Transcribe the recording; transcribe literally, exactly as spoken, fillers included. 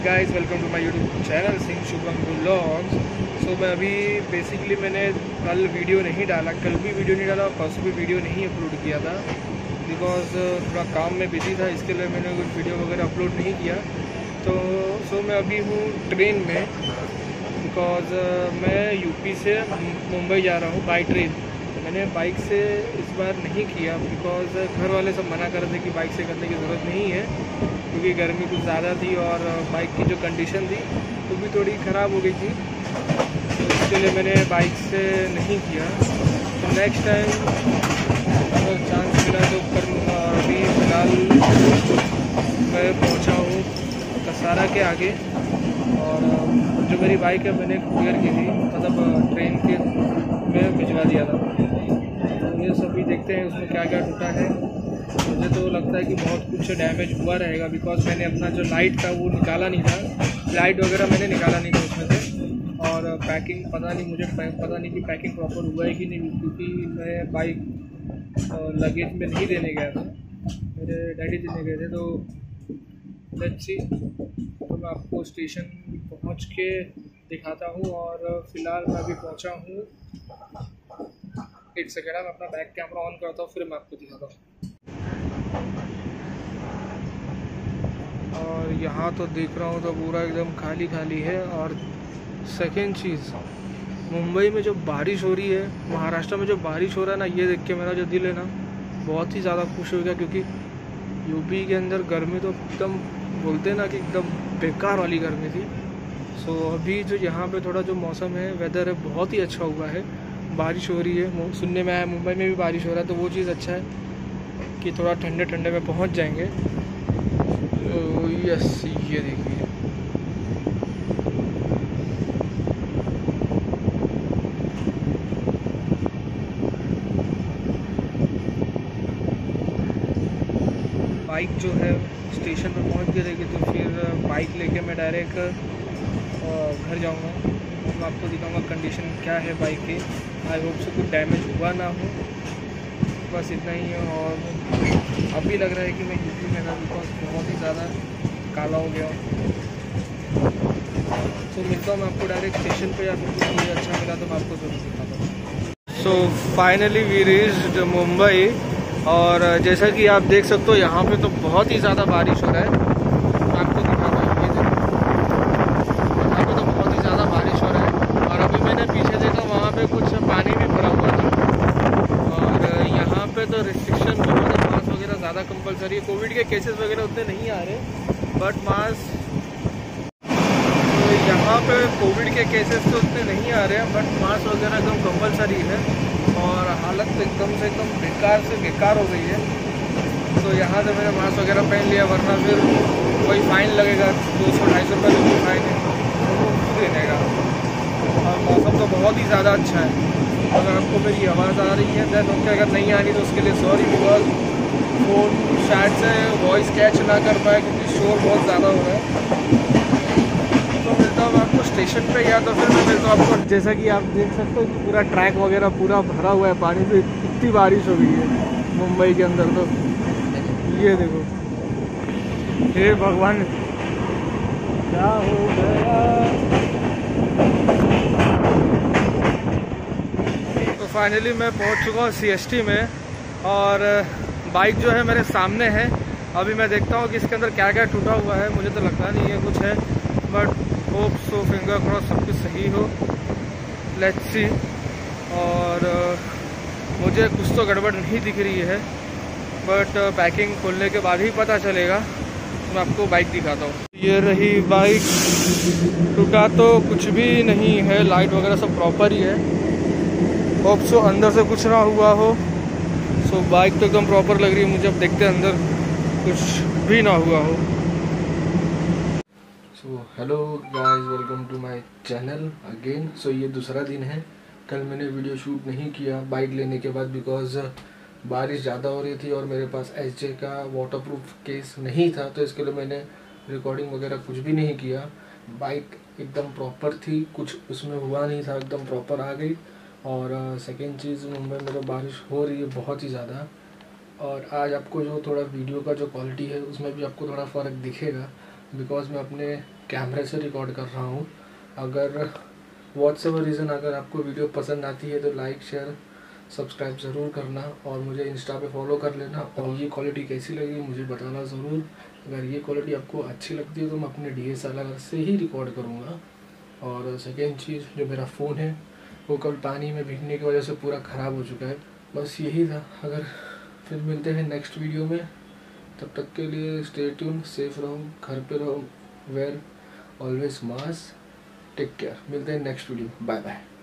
Guys, welcome to my YouTube channel Singh Shubham vlogs. So मैं अभी basically मैंने कल वीडियो नहीं डाला, कल भी वीडियो नहीं डाला, परसों भी वीडियो नहीं अपलोड किया था बिकॉज थोड़ा काम में बिजी था। इसके लिए मैंने कुछ वीडियो वगैरह अपलोड नहीं किया। तो सो मैं अभी हूँ ट्रेन में बिकॉज मैं यूपी से मुंबई जा रहा हूँ बाई ट्रेन। मैंने बाइक से इस बार नहीं किया बिकॉज घर वाले सब मना कर रहे थे कि बाइक से करने की ज़रूरत नहीं है क्योंकि गर्मी कुछ ज़्यादा थी और बाइक की जो कंडीशन थी वो भी थोड़ी ख़राब हो गई थी। तो इसके लिए मैंने बाइक से नहीं किया। तो नेक्स्ट टाइम अगर चांस मिला तो कर लूँगा। और अभी फ़िलहाल मैं पहुँचा हूँ कसारा के आगे और जो मेरी बाइक है मैंने कुरियर की थी, मतलब ट्रेन के में भिजवा दिया था। तो ये सभी देखते हैं उसमें क्या क्या टूटा है। मुझे तो लगता है कि बहुत कुछ डैमेज हुआ रहेगा बिकॉज मैंने अपना जो लाइट था वो निकाला नहीं था, लाइट वगैरह मैंने निकाला नहीं था उसमें से। और पैकिंग पता नहीं, मुझे पता नहीं कि पैकिंग प्रॉपर हुआ है कि नहीं, क्योंकि मैं बाइक लगेज में नहीं देने गया था, मेरे डैडी देने गए थे। तो लेट्स सी, तो मैं आपको स्टेशन पहुंच के दिखाता हूं। और फ़िलहाल मैं अभी पहुंचा हूं। एक सेकेंड, मैं अपना बैक कैमरा ऑन करता हूँ फिर मैं आपको दिखाता हूँ। और यहाँ तो देख रहा हूँ तो पूरा एकदम खाली खाली है। और सेकेंड चीज़, मुंबई में जो बारिश हो रही है, महाराष्ट्र में जो बारिश हो रहा है ना, ये देख के मेरा जो दिल है ना बहुत ही ज़्यादा खुश हो गया। क्योंकि यूपी के अंदर गर्मी तो एकदम बोलते हैं ना कि एकदम बेकार वाली गर्मी थी। सो अभी जो यहाँ पे थोड़ा जो मौसम है, वेदर है, बहुत ही अच्छा हुआ है। बारिश हो रही है, सुनने में आया मुंबई में भी बारिश हो रहा है, तो वो चीज़ अच्छा है कि थोड़ा ठंडे ठंडे में पहुँच जाएंगे। तो यस, ये देखिए बाइक जो है स्टेशन पर पहुंच गई रहेगी। तो फिर बाइक लेके मैं डायरेक्ट घर जाऊंगा। मैं आपको दिखाऊंगा कंडीशन क्या है बाइक की। आई होप से कुछ डैमेज हुआ ना हो, बस इतना ही है। और अभी लग रहा है कि मैं यूपी में ना, बिकॉज बहुत ही ज़्यादा काला हो गया। तो मिलता हूँ मैं आपको डायरेक्ट स्टेशन पे, या फिर कुछ मुझे अच्छा मिला तो मैं आपको ज़रूर दिखाता हूँ। So finally we reached Mumbai. और जैसा कि आप देख सकते हो यहाँ पे तो बहुत ही ज़्यादा बारिश हो रहा है। मैं आपको दिखाता हूँ, ये यहाँ पे तो बहुत ही ज़्यादा बारिश हो रहा है। और अभी मैंने पीछे देखा वहाँ पे कुछ पानी भी भरा हुआ था। और यहाँ पे तो रिस्ट्रिक्शन बहुत है, मास्क वगैरह ज़्यादा कंपलसरी है। कोविड के केसेस वगैरह उतने नहीं आ रहे, बट मास्क तो यहाँ पे कोविड के केसेस तो उतने नहीं आ रहे हैं, बट मास्क वगैरह एकदम कंपलसरी है। और हालत एकदम से एकदम बेकार से बेकार हो गई है। तो यहाँ से मैंने मास्क वगैरह पहन लिया, वरना फिर कोई फ़ाइन लगेगा, दो सौ ढाई सौ रुपये जो भी फ़ाइन है वो देने का। और मौसम तो बहुत ही ज़्यादा अच्छा है। अगर आपको मेरी आवाज़ आ रही है दैन ओके, अगर नहीं आ रही तो उसके लिए सॉरी, बिकॉज फ़ोन शायद से वॉइस कैच ना कर पाए क्योंकि शोर बहुत ज़्यादा हो रहा है। तो मिलता हूँ आपको स्टेशन पे, या तो फिर मैं मिलता हूँ आपको। जैसा कि आप देख सकते हो कि पूरा ट्रैक वगैरह पूरा भरा हुआ है पानी से, इतनी बारिश हो गई है मुंबई के अंदर। तो ये देखो, हे भगवान क्या हो गया। तो फाइनली मैं पहुंच चुका हूँ सीएसटी में। और बाइक जो है मेरे सामने है। अभी मैं देखता हूँ कि इसके अंदर क्या क्या टूटा हुआ है। मुझे तो लगता नहीं है कुछ है, but hope so, finger cross सब कुछ सही हो। Let's see. और uh, मुझे कुछ तो गड़बड़ नहीं दिख रही है, बट पैकिंग खोलने के बाद ही पता चलेगा। मैं आपको बाइक दिखाता हूँ। ये रही बाइक। टूटा तो कुछ भी नहीं है, लाइट वगैरह सब प्रॉपर ही है। होप सो अंदर से कुछ ना हुआ हो। सो बाइक तो एकदम प्रॉपर लग रही है मुझे। अब देखते हैं अंदर कुछ भी ना हुआ हो। So hello guys, welcome to my channel again. So ये दूसरा दिन है। कल मैंने वीडियो शूट नहीं किया बाइक लेने के बाद बिकॉज बारिश ज़्यादा हो रही थी और मेरे पास एच जे का वाटरप्रूफ केस नहीं था, तो इसके लिए मैंने रिकॉर्डिंग वगैरह कुछ भी नहीं किया। बाइक एकदम प्रॉपर थी, कुछ उसमें हुआ नहीं था, एकदम प्रॉपर आ गई। और सेकेंड चीज़, मुंबई में तो बारिश हो रही है बहुत ही ज़्यादा। और आज आपको जो थोड़ा वीडियो का जो क्वालिटी है उसमें भी आपको थोड़ा फ़र्क दिखेगा बिकॉज मैं अपने कैमरे से रिकॉर्ड कर रहा हूँ। अगर व्हाट्स एवर रीज़न अगर आपको वीडियो पसंद आती है तो लाइक शेयर सब्सक्राइब ज़रूर करना और मुझे इंस्टा पे फॉलो कर लेना। और ये क्वालिटी कैसी लगी मुझे बताना ज़रूर। अगर ये क्वालिटी आपको अच्छी लगती है तो मैं अपने डी एस एल आर से ही रिकॉर्ड करूँगा। और सेकेंड चीज़, जो मेरा फ़ोन है वो कल पानी में भीगने की वजह से पूरा ख़राब हो चुका है। बस यही था। अगर फिर मिलते हैं नेक्स्ट वीडियो में, तब तक के लिए स्टे ट्यून, सेफ रहो, घर पे रहो, wear always mask, take care. मिलते हैं नेक्स्ट वीडियो, बाय बाय।